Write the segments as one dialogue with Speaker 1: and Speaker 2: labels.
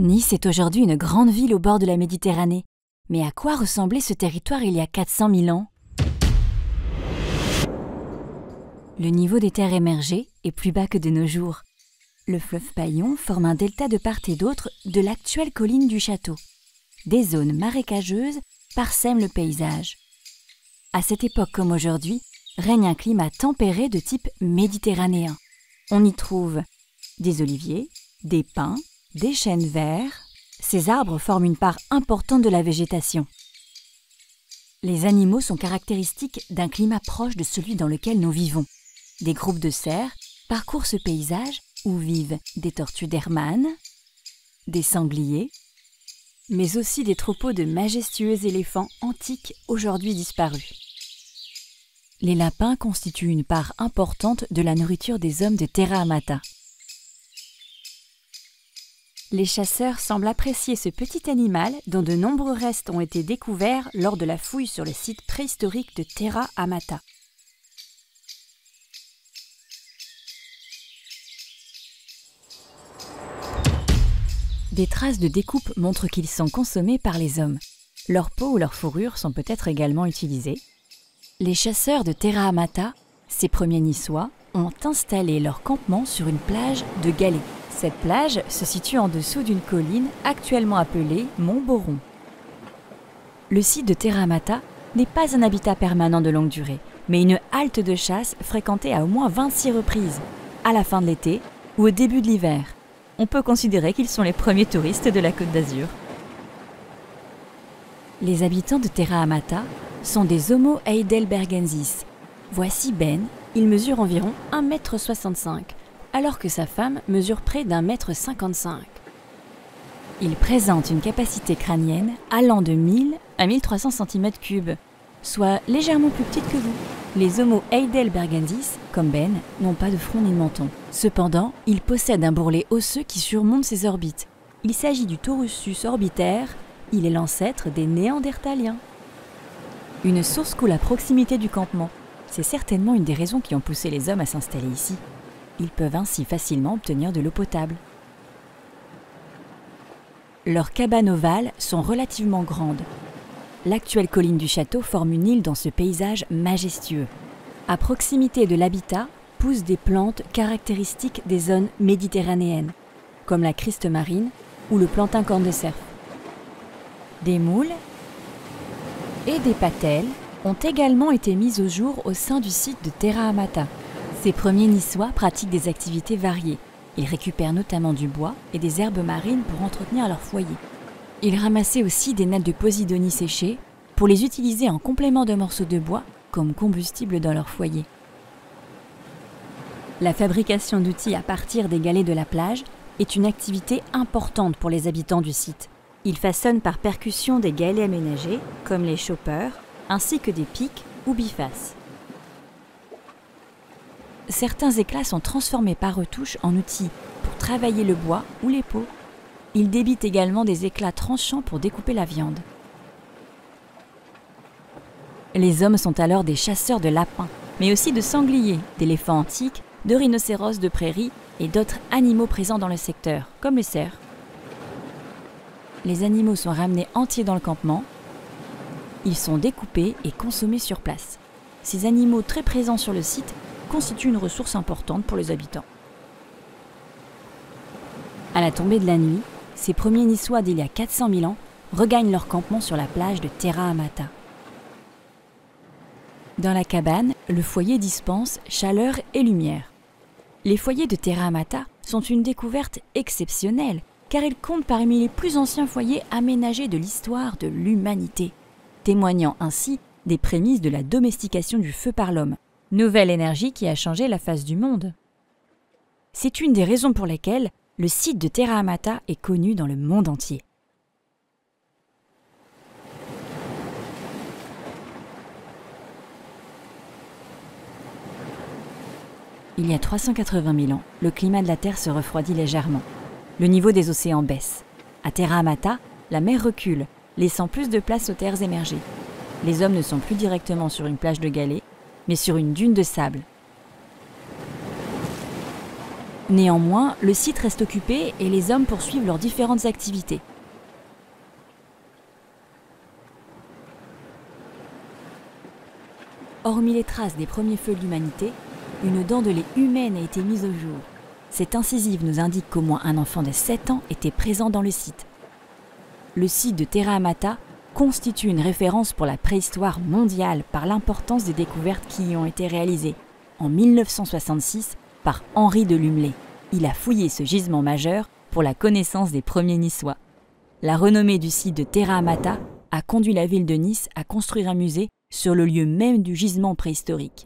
Speaker 1: Nice est aujourd'hui une grande ville au bord de la Méditerranée. Mais à quoi ressemblait ce territoire il y a 400 000 ans? Le niveau des terres émergées est plus bas que de nos jours. Le fleuve Paillon forme un delta de part et d'autre de l'actuelle colline du château. Des zones marécageuses parsèment le paysage. À cette époque comme aujourd'hui, règne un climat tempéré de type méditerranéen. On y trouve des oliviers, des pins, des chênes verts. Ces arbres forment une part importante de la végétation. Les animaux sont caractéristiques d'un climat proche de celui dans lequel nous vivons. Des groupes de cerfs parcourent ce paysage où vivent des tortues d'Hermann, des sangliers, mais aussi des troupeaux de majestueux éléphants antiques aujourd'hui disparus. Les lapins constituent une part importante de la nourriture des hommes de Terra Amata. Les chasseurs semblent apprécier ce petit animal dont de nombreux restes ont été découverts lors de la fouille sur le site préhistorique de Terra Amata. Des traces de découpe montrent qu'ils sont consommés par les hommes. Leur peau ou leur fourrure sont peut-être également utilisées. Les chasseurs de Terra Amata, ces premiers Niçois, ont installé leur campement sur une plage de galets. Cette plage se situe en dessous d'une colline actuellement appelée Mont Boron. Le site de Terra Amata n'est pas un habitat permanent de longue durée, mais une halte de chasse fréquentée à au moins 26 reprises, à la fin de l'été ou au début de l'hiver. On peut considérer qu'ils sont les premiers touristes de la Côte d'Azur. Les habitants de Terra Amata sont des Homo heidelbergensis. Voici Ben, il mesure environ 1,65 m, alors que sa femme mesure près d'1,55 m. Il présente une capacité crânienne allant de 1000 à 1300 cm3, soit légèrement plus petite que vous. Les Homo heidelbergensis, comme Ben, n'ont pas de front ni de menton. Cependant, ils possèdent un bourrelet osseux qui surmonte ses orbites. Il s'agit du Taurussus orbitaire, il est l'ancêtre des Néandertaliens. Une source coule à proximité du campement. C'est certainement une des raisons qui ont poussé les hommes à s'installer ici. Ils peuvent ainsi facilement obtenir de l'eau potable. Leurs cabanes ovales sont relativement grandes. L'actuelle colline du château forme une île dans ce paysage majestueux. À proximité de l'habitat poussent des plantes caractéristiques des zones méditerranéennes, comme la criste marine ou le plantain corne de cerf. Des moules et des patelles ont également été mises au jour au sein du site de Terra Amata. Ces premiers Niçois pratiquent des activités variées. Ils récupèrent notamment du bois et des herbes marines pour entretenir leur foyer. Ils ramassaient aussi des nattes de posidonie séchées pour les utiliser en complément de morceaux de bois comme combustible dans leur foyer. La fabrication d'outils à partir des galets de la plage est une activité importante pour les habitants du site. Ils façonnent par percussion des galets aménagés, comme les choppers, ainsi que des pics ou bifaces. Certains éclats sont transformés par retouche en outils pour travailler le bois ou les peaux. Ils débitent également des éclats tranchants pour découper la viande. Les hommes sont alors des chasseurs de lapins, mais aussi de sangliers, d'éléphants antiques, de rhinocéros de prairie et d'autres animaux présents dans le secteur, comme les cerfs. Les animaux sont ramenés entiers dans le campement. Ils sont découpés et consommés sur place. Ces animaux très présents sur le site constituent une ressource importante pour les habitants. À la tombée de la nuit, ces premiers Niçois d'il y a 400 000 ans regagnent leur campement sur la plage de Terra Amata. Dans la cabane, le foyer dispense chaleur et lumière. Les foyers de Terra Amata sont une découverte exceptionnelle, car ils comptent parmi les plus anciens foyers aménagés de l'histoire de l'humanité, témoignant ainsi des prémices de la domestication du feu par l'homme, nouvelle énergie qui a changé la face du monde. C'est une des raisons pour lesquelles le site de Terra Amata est connu dans le monde entier. Il y a 380 000 ans, le climat de la Terre se refroidit légèrement. Le niveau des océans baisse. À Terra Amata, la mer recule, laissant plus de place aux terres émergées. Les hommes ne sont plus directement sur une plage de galets, mais sur une dune de sable. Néanmoins, le site reste occupé et les hommes poursuivent leurs différentes activités. Hormis les traces des premiers feux de l'humanité, une dent de lait humaine a été mise au jour. Cette incisive nous indique qu'au moins un enfant de 7 ans était présent dans le site. Le site de Terra Amata constitue une référence pour la préhistoire mondiale par l'importance des découvertes qui y ont été réalisées. En 1966, par Henri de Lumley, il a fouillé ce gisement majeur pour la connaissance des premiers Niçois. La renommée du site de Terra Amata a conduit la ville de Nice à construire un musée sur le lieu même du gisement préhistorique.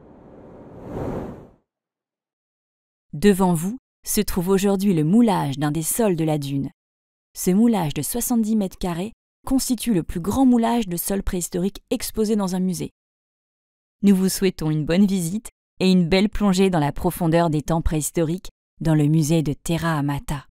Speaker 1: Devant vous se trouve aujourd'hui le moulage d'un des sols de la dune. Ce moulage de 70 mètres carrés constitue le plus grand moulage de sol préhistorique exposé dans un musée. Nous vous souhaitons une bonne visite et une belle plongée dans la profondeur des temps préhistoriques dans le musée de Terra Amata.